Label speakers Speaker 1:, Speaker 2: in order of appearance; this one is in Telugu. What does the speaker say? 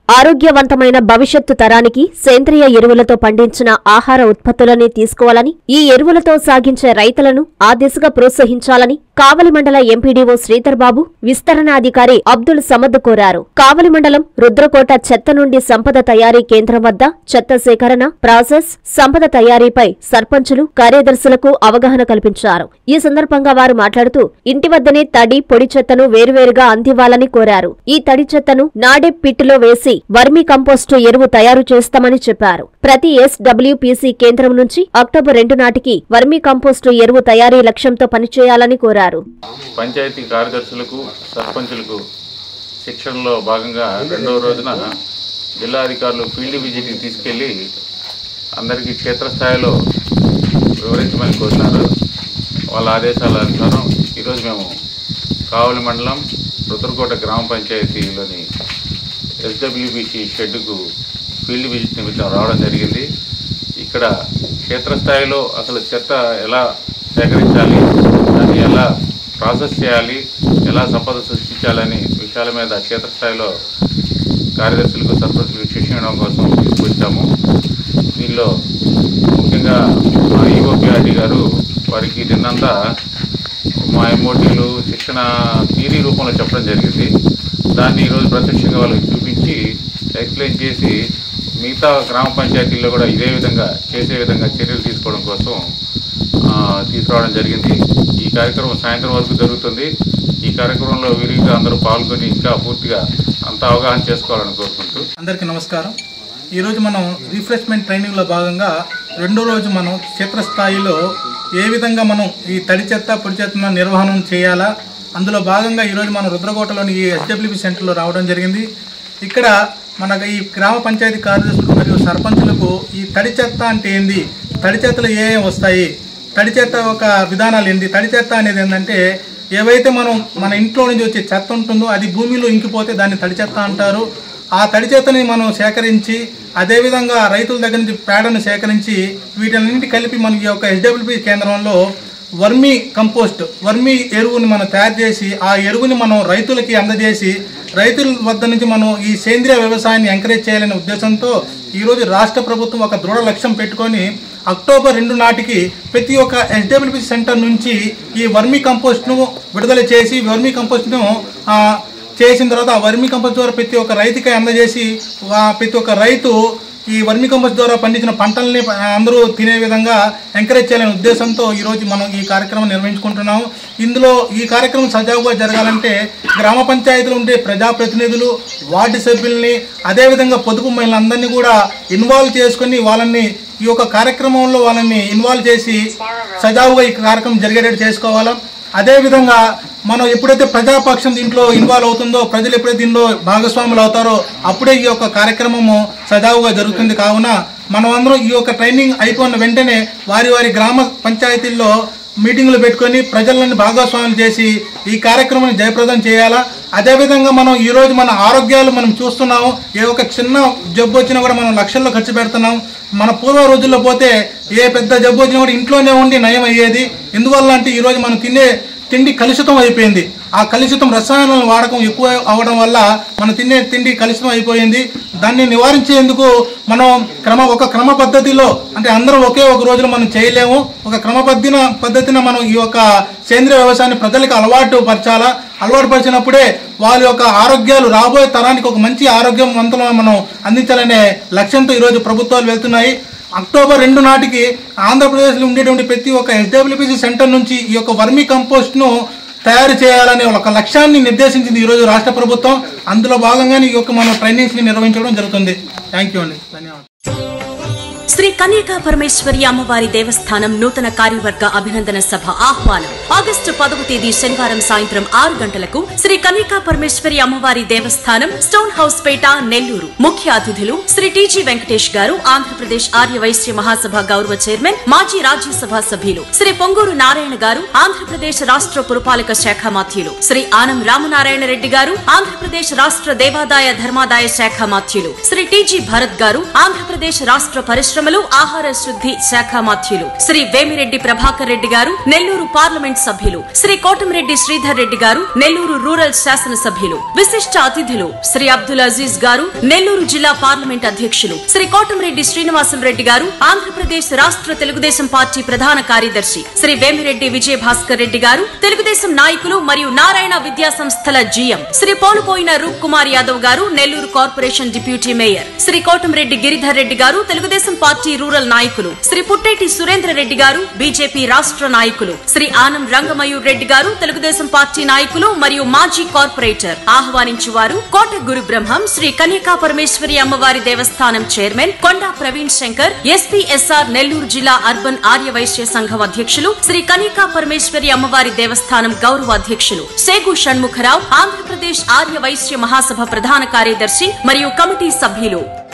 Speaker 1: ఆరోగ్యవంతమైన భవిష్యత్తు తరానికి సేంద్రియ ఎరువులతో పండించిన ఆహార ఉత్పత్తులని తీసుకోవాలని, ఈ ఎరువులతో సాగించే రైతులను ఆ దిశగా ప్రోత్సహించాలని కావలి మండల ఎంపీడీఓ శ్రీధర్ బాబు, విస్తరణాధికారి అబ్దుల్ సమద్ కోరారు. కావలి మండలం రుద్రకోట చెత్త నుండి సంపద తయారీ కేంద్రం వద్ద చెత్త సేకరణ, ప్రాసెస్, సంపద తయారీపై సర్పంచులు, కార్యదర్శులకు అవగాహన కల్పించారు. ఈ సందర్భంగా వారు మాట్లాడుతూ ఇంటి వద్దనే తడి, పొడి చెత్తను వేరువేరుగా అందివ్వాలని కోరారు. ఈ తడి చెత్తను నాడే పిట్లో వేసి వర్మీ కంపోస్టు ఎరువు తయారు చేస్తామని చెప్పారు. ప్రతి SWPC కేంద్రం నుంచి అక్టోబర్ 2 నాటికి వర్మీ కంపోస్టు ఎరువు తయారీ లక్ష్యంతో పనిచేయాలని కోరారు.
Speaker 2: పంచాయతీ కార్యదర్శులకు, సర్పంచులకు శిక్షణలో భాగంగా రెండవ రోజున జిల్లా అధికారులు ఫీల్డ్ విజిట్కి తీసుకెళ్లి అందరికీ క్షేత్రస్థాయిలో వివరించమని కోరినారు. వాళ్ళ ఆదేశాల అనుసారం ఈరోజు మేము కావలి మండలం రుద్రకోట గ్రామ పంచాయతీలోని SWPC షెడ్డుకు ఫీల్డ్ విజిట్ నిమిత్తం రావడం జరిగింది. ఇక్కడ క్షేత్రస్థాయిలో అసలు చెత్త ఎలా సేకరించాలి, దాన్ని ఎలా ప్రాసెస్ చేయాలి, ఎలా సంపద సృష్టించాలని విషయాల మీద క్షేత్రస్థాయిలో కార్యదర్శులకు, సర్పంచులకు శిక్షణ ఇవ్వడం కోసం తీసుకొచ్చాము. దీనిలో ముఖ్యంగా మా EOPRD గారు వారికి నిన్నంతా మా MOTలు శిక్షణ థియరీ రూపంలో చెప్పడం జరిగింది. దాన్ని ఈరోజు ప్రత్యక్షంగా వాళ్ళకి చూపించి ఎక్స్ప్లెయిన్ చేసి మిగతా గ్రామ పంచాయతీల్లో కూడా ఇదే విధంగా చేసే విధంగా చర్యలు తీసుకోవడం కోసం తీసుకురావడం జరిగింది. ఈ కార్యక్రమం సాయంత్రం వరకు జరుగుతుంది. ఈ కార్యక్రమంలో విరివిగా అందరూ పాల్గొని ఇంకా పూర్తిగా అంతా అవగాహన చేసుకోవాలని కోరుకుంటూ
Speaker 3: అందరికీ నమస్కారం. ఈరోజు మనం రిఫ్రెష్మెంట్ ట్రైనింగ్లో భాగంగా రెండో రోజు మనం క్షేత్రస్థాయిలో ఏ విధంగా మనం ఈ తడి చెత్త, పొడి చెత్త నిర్వహణ చేయాలా, అందులో భాగంగా ఈరోజు మనం రుద్రకోటలోని ఈ SWPC సెంటర్లో రావడం జరిగింది. ఇక్కడ మనకు ఈ గ్రామ పంచాయతీ కార్యదర్శులకు మరియు సర్పంచులకు ఈ తడి చెత్త అంటే ఏంది, తడి చెత్తలు ఏం వస్తాయి, తడి చెత్త ఒక విధానాలు ఏంది, తడి చెత్త అనేది ఏంటంటే ఏవైతే మనం మన ఇంట్లో నుంచి వచ్చే చెత్త ఉంటుందో అది భూమిలో ఇంకిపోతే దాన్ని తడి చెత్త అంటారు. ఆ తడి చెత్తని మనం సేకరించి అదేవిధంగా రైతుల దగ్గర నుంచి పేడను సేకరించి వీటన్నింటి కలిపి మన ఈ యొక్క SWPC కేంద్రంలో వర్మీ కంపోస్ట్, వర్మీ ఎరువుని మనం తయారు చేసి ఆ ఎరువుని మనం రైతులకి అందజేసి రైతుల వద్ద నుంచి మనం ఈ సేంద్రియ వ్యవసాయాన్ని ఎంకరేజ్ చేయాలనే ఉద్దేశంతో ఈరోజు రాష్ట్ర ప్రభుత్వం ఒక దృఢ లక్ష్యం పెట్టుకొని అక్టోబర్ 2 నాటికి ప్రతి ఒక్క SWPC సెంటర్ నుంచి ఈ వర్మీ కంపోస్ట్ను విడుదల చేసి వర్మీ కంపోస్ట్ను చేసిన తర్వాత ఆ వర్మీ కంపోస్ట్ ద్వారా ప్రతి ఒక్క రైతుకి అందజేసి ప్రతి ఒక్క రైతు ఈ వర్మీ కంపోస్ట్ ద్వారా పండించిన పంటల్ని అందరూ తినే విధంగా ఎంకరేజ్ చేయాలనే ఉద్దేశంతో ఈరోజు మనం ఈ కార్యక్రమం నిర్వహించుకుంటున్నాము. ఇందులో ఈ కార్యక్రమం సజావుగా జరగాలంటే గ్రామ పంచాయతీలు ఉండే ప్రజాప్రతినిధులు, వార్డు సభ్యుల్ని, అదేవిధంగా పొదుపు మహిళలందరినీ కూడా ఇన్వాల్వ్ చేసుకుని వాళ్ళని ఈ యొక్క కార్యక్రమంలో వాళ్ళని ఇన్వాల్వ్ చేసి సజావుగా ఈ కార్యక్రమం జరిగేటట్టు చేసుకోవాలా. అదేవిధంగా మనం ఎప్పుడైతే ప్రజాపక్షం దీంట్లో ఇన్వాల్వ్ అవుతుందో, ప్రజలు ఎప్పుడైతే దీనిలో భాగస్వాములు అవుతారో అప్పుడే ఈ యొక్క కార్యక్రమము సజావుగా జరుగుతుంది. కావున మనం అందరం ఈ యొక్క ట్రైనింగ్ అయిపోయిన వెంటనే వారి గ్రామ పంచాయతీల్లో మీటింగులు పెట్టుకొని ప్రజలను భాగస్వాములు చేసి ఈ కార్యక్రమాన్ని జయప్రదం చేయాలా. అదేవిధంగా మనం ఈరోజు మన ఆరోగ్యాలు మనం చూస్తున్నాము. ఏ ఒక చిన్న జబ్బు వచ్చినా కూడా మనం లక్షల్లో ఖర్చు పెడుతున్నాం. మన పూర్వ రోజుల్లో పోతే ఏ పెద్ద జబ్బు వచ్చినా కూడా ఇంట్లోనే ఉండి నయం అయ్యేది. ఎందువల్ల అంటే ఈరోజు మనం తినే తిండి కలుషితం అయిపోయింది. ఆ కలుషితం రసాయనాల వాడకం ఎక్కువ అవడం వల్ల మనం తినే తిండి కలుషితం అయిపోయింది. దాన్ని నివారించేందుకు మనం ఒక క్రమ పద్ధతిలో, అంటే అందరం ఒకే ఒక రోజులో మనం చేయలేము. ఒక పద్ధతిన మనం ఈ యొక్క సేంద్రియ వ్యవసాయాన్ని ప్రజలకు అలవాటు పరిచినప్పుడే వాళ్ళ యొక్క ఆరోగ్యాలు రాబోయే తరానికి ఒక మంచి ఆరోగ్యవంతంగా మనం అందించాలనే లక్ష్యంతో ఈరోజు ప్రభుత్వాలు వెళ్తున్నాయి. అక్టోబర్ 2 నాటికి ఆంధ్రప్రదేశ్లో ఉండేటువంటి ప్రతి ఒక్క SWPC సెంటర్ నుంచి ఈ యొక్క వర్మీ కంపోస్ట్ను తయారు చేయాలనే ఒక లక్ష్యాన్ని నిర్దేశించింది ఈరోజు రాష్ట్ర ప్రభుత్వం. అందులో భాగంగానే ఈ యొక్క మనం ట్రైనింగ్స్ని నిర్వహించడం జరుగుతుంది. థ్యాంక్ యూ అండి, ధన్యవాదాలు.
Speaker 4: శ్రీ కన్యకా పరమేశ్వరి అమ్మవారి దేవస్థానం నూతన కార్యవర్గ అభినందన సభ ఆహ్వానం. ఆగస్టు 10వ తేదీ శనివారం సాయంత్రం 6 గంటలకు శ్రీ కన్యకా పరమేశ్వరి అమ్మవారి దేవస్థానం, స్టోన్ హౌస్ పేట, నెల్లూరు. ముఖ్య అతిథులు శ్రీ TG వెంకటేష్ గారు, ఆంధ్రప్రదేశ్ ఆర్య వైశ్య మహాసభ గౌరవ చైర్మన్, మాజీ రాజ్యసభ సభ్యులు శ్రీ పొంగూరు నారాయణ గారు, ఆంధ్రప్రదేశ్ రాష్ట్ర పురపాలక శాఖ మాత్యులు శ్రీ ఆనం రామనారాయణ రెడ్డి గారు, ఆంధ్రప్రదేశ్ రాష్ట్ర దేవాదాయ ధర్మాదాయ శాఖ మాత్యులు శ్రీ TG భరత్ గారు, ఆంధ్రప్రదేశ్ రాష్ట్ర పరిశ్రమ పరిశ్రమలు ఆహార శుద్ధి శాఖ మాధ్యులు శ్రీ వేమిరెడ్డి ప్రభాకర్ రెడ్డి గారు, నెల్లూరు పార్లమెంట్ సభ్యులు శ్రీ కోటంరెడ్డి శ్రీధర్ రెడ్డి గారు, నెల్లూరు రూరల్ శాసనసభ్యులు. విశిష్ట అతిథులు శ్రీ అబ్దుల్ అజీజ్ గారు, నెల్లూరు జిల్లా పార్లమెంట్ అధ్యక్షులు శ్రీ కోటంరెడ్డి శ్రీనివాసులు రెడ్డి గారు, ఆంధ్రప్రదేశ్ రాష్ట్ర తెలుగుదేశం పార్టీ ప్రధాన కార్యదర్శి శ్రీ వేమిరెడ్డి విజయ భాస్కర్ రెడ్డి గారు, తెలుగుదేశం నాయకులు మరియు నారాయణ విద్యా సంస్థల జీఎం శ్రీ పోలుపోయిన రూప్ కుమార్ యాదవ్ గారు, Nellore corporation deputy mayor Shri Kotamreddy Giridhar Reddy గారు, తెలుగుదేశం పార్టీ రూరల్ నాయకులు శ్రీ పుట్టేటి సురేంద్ర రెడ్డి గారు, బీజేపీ రాష్ట్ర నాయకులు శ్రీ ఆనం రంగమయూర్ రెడ్డి గారు, తెలుగుదేశం పార్టీ నాయకులు మరియు మాజీ కార్పొరేటర్. ఆహ్వానించువారు కోట గురు బ్రహ్మం శ్రీ కన్యకా పరమేశ్వరి అమ్మవారి దేవస్థానం చైర్మన్ కొండా ప్రవీణ్ శంకర్, ఎస్పీఎస్ఆర్ నెల్లూరు జిల్లా అర్బన్ ఆర్యవైశ్య సంఘం అధ్యక్షులు శ్రీ కన్యకా పరమేశ్వరి అమ్మవారి దేవస్థానం గౌరవ అధ్యక్షులు సేగు షణ్ముఖరావు, ఆంధ్రప్రదేశ్ ఆర్యవైశ్య మహాసభ ప్రధాన కార్యదర్శి మరియు కమిటీ సభ్యులు.